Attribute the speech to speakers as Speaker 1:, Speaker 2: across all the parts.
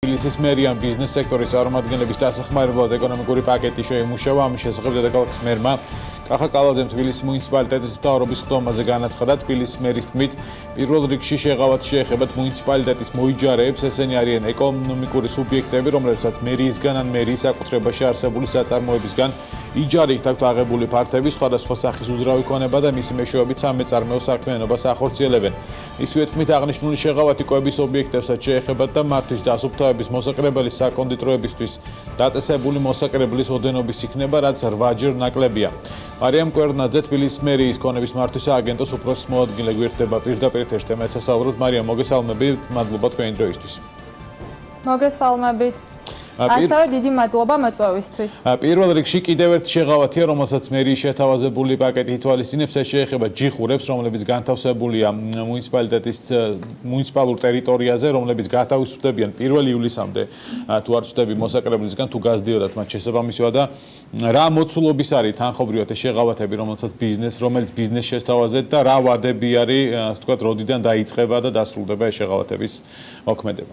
Speaker 1: თბილისის მერიამ ბიზნესსექტორის წარმომადგენლების დასახმარებლად ეკონომიკური პაკეტი შეიმუშავა, ამის შესახებ დედაქალაქის მერმა კახა კალაძემ თბილისის მუნიციპალიტეტის მთავრობის სხდომაზე განაცხადა თბილისის მერის თქმით, პირველ რიგში შეღავათი შეეხება მუნიციპალიტეტის მოიჯარეებს, ესენი არიან ეკონომიკური სუბიექტები, რომლებსაც მერიისგან ან მერის საკუთრებაში არსებული საწარმოებისგან იჯარით აქვთ აღებული ფართები, სხვადასხვა სახის უძრავი ქონება და მისი მეშვეობით სამეწარმეო საქმიანობას ახორციელებენ. მისივე თქმით, აღნიშნული შეღავათი კვების ობიექტებსაც შეეხებათ და მათთვის დასუფთავების მოსაკრებელის საკონდიტროებისთვის დაწესებული მოსაკრებლის ოდენობის იქნება, რაც 8-ჯერ ნაკლებია. მერიამ თბილისის მერიის ქონების მართვის სააგენტოს უფროსის მოადგილე გვერდება პირდაპირ ეთერში თემას ასაუბროთ. მერიამ, მოგესალმებით, მადლობა თქვენი დროისთვის.
Speaker 2: მოგესალმებით. ასევე დიდი მადლობა მოწვევისთვის.
Speaker 1: პირველ რიგში კიდევ ერთი შეღავათია, რომელსაც მერიის შეთავაზებული პაკეტი ითვალისწინებს, ეს შეეხება ჯიხურებს, რომლებიც განთავსებულია მუნიციპალიტეტის მუნიციპალურ ტერიტორიაზე, რომლებიც გათავისუფლებიან 1 ივლისამდე თუ არ ვწდები მოსაკრებლისგან, თუ გაზრდიოდათ მათ შესაბამისად და რა მოცულობის არის თანხობრივად ეს შეღავათები, რომელიც ბიზნესს შესთავაზეთ და რა ვადები არის, ასე ვთქვათ, როდიდან დაიწყება და დასრულდება ეს შეღავათების მოქმედება.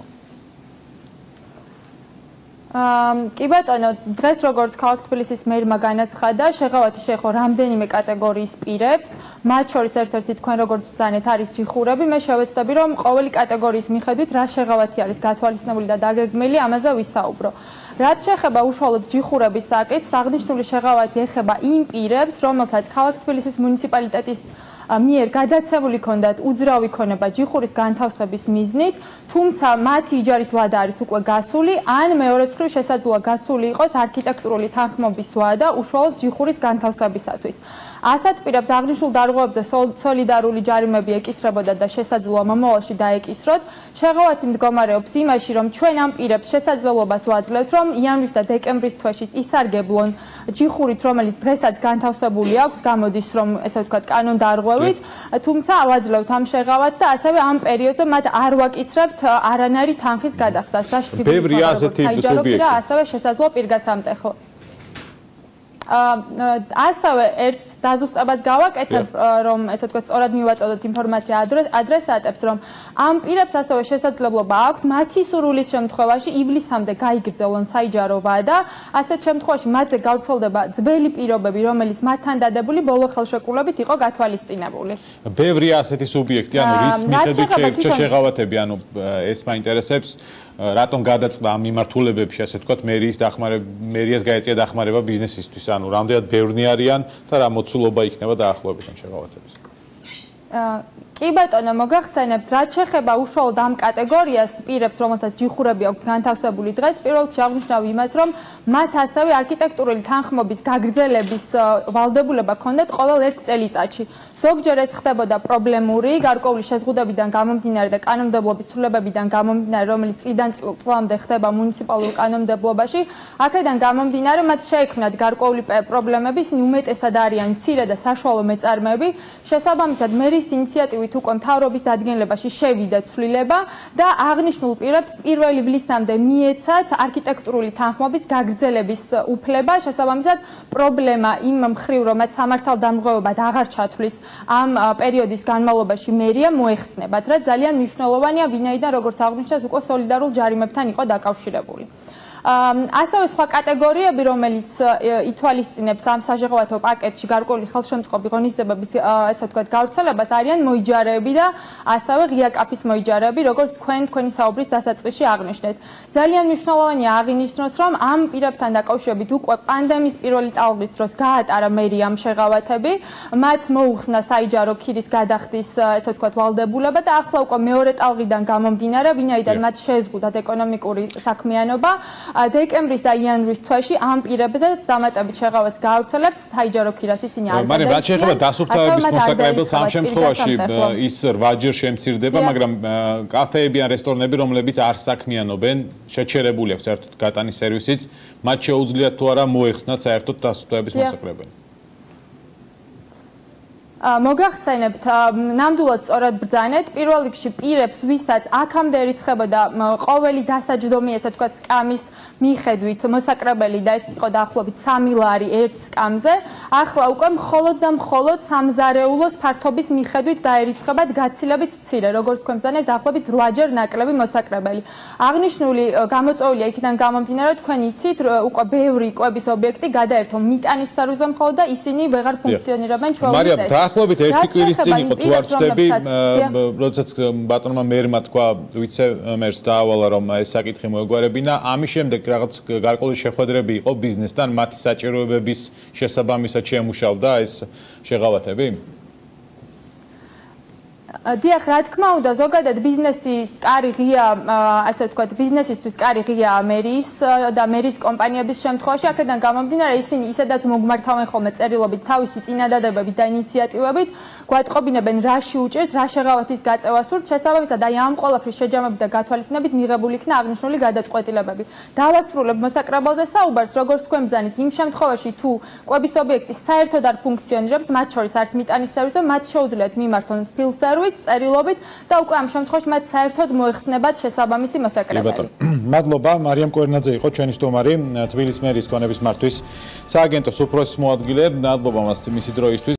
Speaker 2: კი ბატონო, დღეს როგორც ქალაქ თბილისის მერმა განაცხადა, შეღავათი შეეხო რამდენიმე კატეგორიის პირებს, მათ შორის ერთ-ერთი თქვენ როგორც ვცანეთ არის ჯიხურები. მე შევეცდები, რომ ყოველი კატეგორიის მიხედვით რა შეღავათი არის გათვალისწინებული და დაგეგმილი, ამაზე ვისაუბრო. რაც შეეხება უშუალოდ ჯიხურების საკითხს, აღნიშნული შეღავათი ეხება იმ პირებს, რომელთაც ქალაქ თბილისის მუნიციპალიტეტის მიერ გადაცემული ჰქონდათ უძრავი ქონება ჯიხურის განთავსების მიზნით, თუმცა მათი იჯარის ვადა არის უკვე გასული, ან მეორე მხრივ შესაძლოა გასული იყოს არქიტექტურული თანხმობის ვადა უშუალოდ ჯიხურის განთავსებისათვის. ასეთ პირებს აღნიშნულ დარღვევებზე სოლიდარული ჯარიმები ეკისრებოდა და შესაძლოა მომავალში დაეკისროთ. შეღავათი მდგომარეობს იმაში, რომ ჩვენ ამ პირებს შესაძლებლობას ვაძლევთ, რომ იანვრის და დეკემბრის თვეში ისარგებლონ ჯიხურით, რომელიც დღესაც განთავსებული აქვს, გამოდის რომ ესე ვთქვათ კანონდარღვევით, თუმცა ავაძლევთ ამ შეღავათს და ასევე ამ პერიოდზე მათ არ ვაკისრებთ არანაირი თანხის გადახდას.
Speaker 1: ბევრი ასეთი სუბიექტი
Speaker 2: და ასევე შესაძლოა პირგასამტეხო. ასევე ერთ დაზუსტებას გავაკეთებ, რომ ესე ვთქვათ, სწორად მივაწოდოთ ინფორმაცია ადრესატებს, რომ ამ პირებს ასევე შესაძლებლობა აქვთ მათი სურვილის შემთხვევაში ივლისამდე გაიგრძელონ საიჯარო ვადა. ასეთ შემთხვევაში მათზე გავრცელდება ძველი პირობები, რომელიც მათთან დადებული ბოლო ხელშეკრულებით იყო გათვალისწინებული.
Speaker 1: ბევრი ასეთი სუბიექტი, ანუ რის მიხედვით შეირჩა შეღავათები, ანუ ეს მაინტერესებს. რატომ გადაწყდა ამ მიმართულებებში, ასე ვთქვათ, მერიას გაეწია დახმარება ბიზნესისთვის, ანუ რამდენად ბევრნი არიან და რა მოცულობა იქნება დაახლოებით ამ შეღავათების.
Speaker 2: კი ბატონო, მოგახსენებთ, რაც შეეხება უშუალოდ ამ კატეგორიას პირებს, რომელთაც ჯიხურები აქვთ განთავსებული დღეს, პირველ რიგში აღნიშნავ იმას, რომ მათ ასევე არქიტექტურული თანხმობის გაგრძელების ვალდებულება ჰქონდათ ყოველ ერთ წელიწადში. ზოგჯერ ეს ხდებოდა პრობლემური, გარკვეული შეზღუდებიდან გამომდინარე და კანონმდებლობის ცვლილებებიდან გამომდინარე, რომელიც წლიდან წლამდე ხდება მუნიციპალურ კანონმდებლობაში. აქედან გამომდინარე, მათ შეექმნათ გარკვეული პრობლემები, ისინი უმეტესად არიან მცირე და საშუალო მეწარმეები. შესაბამისად, მერის ინიციატივით უკვე მთავრობის დადგენილებაში შევიდა ცვლილება და აღნიშნულ პირებს 1 ივლისამდე მიეცათ არქიტექტურული თანხმობის გაგრძელების უფლება. შესაბამისად, პრობლემა იმ მხრივ, რომ მათ სამართალდამღვევებად აღარ ჩათვლის ამ პერიოდის განმავლობაში მერია მოეხსნებათ, რაც ძალიან მნიშვნელოვანია, ვინაიდან როგორც აღნიშნეს, უკვე სოლიდარულ ჯარიმებთან იყო დაკავშირებული. ასევე სხვა კატეგორიები, რომელიც ითვალისწინებს ამ საშეღავათო პაკეტში გარკვეული ხელშემწყობი ღონისძიებების, ესე ვთქვათ, გავრცელებას, არიან მოიჯარეები და ასევე ღია კაფის მოიჯარეები, როგორც თქვენი საუბრის დასაწყისში აღნიშნეთ. ძალიან მნიშვნელოვანია აღინიშნოს, რომ ამ პირებთან დაკავშირებით უკვე პანდემიის პირველი ტალღის დროს გაატარა მერიამ შეღავათები, მათ მოუხსნა საიჯარო ქირის გადახდის, ესე ვთქვათ, ვალდებულება და ახლა უკვე მეორე ტალღიდან გამომდინარე, ვინაიდან მათ შეზღუდათ ეკონომიკური საქმიანობა, დეკემბრის და იანვრის თვეში ამ პირებზე დამატებით შეღავათს გაავრცელებს საიჯარო ქირას ისინი არ
Speaker 1: მაგრამ რაც შეეხება დასუფთავების მოსაკრებელს ამ შემთხვევაში ის 8-ჯერ შემცირდება, მაგრამ კაფეები ან რესტორნები, რომლებიც არ საქმიანობენ, შეჩერებული აქვს საერთოდ გატანის სერვისიც, მათ შეუძლიათ თუ არა მოეხსნათ საერთოდ დასუფთავების მოსაკრებელი.
Speaker 2: მოგახსენებთ, ნამდვილად სწორად ბრძანეთ, პირველ რიგში პირებს, ვისაც აქამდე ერიცხებოდა ყოველი დასაჯდომი, ესე ვთქვათ, სკამის მიხედვით მოსაკრებელი და ეს იყო დაახლოებით 3 ლარი ერთ სკამზე, ახლა უკვე მხოლოდ და მხოლოდ სამზარეულოს ფართობის მიხედვით დაერიცხებათ გაცილებით მცირე, როგორც თქვენ ბრძანებთ, დაახლოებით 8-ჯერ ნაკლები მოსაკრებელი. აღნიშნული გამოწვეულია იქიდან გამომდინარე, რომ თქვენ იცით, უკვე ბევრი კვების ობიექტი გადაერთო მიტანის სარუზო მხოლოდ და ისინი ვეღარ ფუნქციონირებენ ჩვეულის წესით.
Speaker 1: დაახლოებით 1 კვირის წინ იყო თუ არ ვწდები, როდესაც ბატონმა მერმა თქვა ვიცე-მერს დაავალა რომ ეს საკითხი მოეგვარებინა, ამის შემდეგ რაღაც გარკვეული შეხვედრები იყო ბიზნესთან, მათი საჭიროებების შესაბამისად შეიმუშავდა ეს შეღავათები?
Speaker 2: დიახ, რა თქმა უნდა, ზოგადად ბიზნესის კარი ღია, ასე ვთქვათ, ბიზნესისთვის კარი ღია მერის და მერის კომპანიების შემთხვევაში, აქედან გამომდინარე, ისინი ისედაც მოგმართავენ ხოლმე წერილობით თავისი წინადადებებით და ინიციატივებით, გვატყობინებენ რა შეუჭირთ, რა შეღავათის გაწევა სურთ, შესაბამისად, აი ამ ყველაფრის შეჯამებით და გათვალისწინებით მიღებული იქნა აღნიშნული გადაწყვეტილებები. დავასრულებ მოსაკრებელზე საუბარს, როგორც თქვენ ბრძანით, იმ შემთხვევაში, თუ კვების ობიექტი საერთოდ არ ფუნქციონირებს, მათ შორის არც მიტანის სერვისზე, მათ შეუძლიათ მიმართონ ფილსერვის წერილობით და უკვე ამ შემთხვევაში მათ საერთოდ მოეხსნებათ შესაბამისი მოსაკრებელი.
Speaker 1: მადლობა, მერიამ კოერნაძე იყო ჩვენი სტუმარი, თბილისის მერის კონების მართვის სააგენტოს უფროსის მოადგილე. მადლობა მას მისი დროისთვის.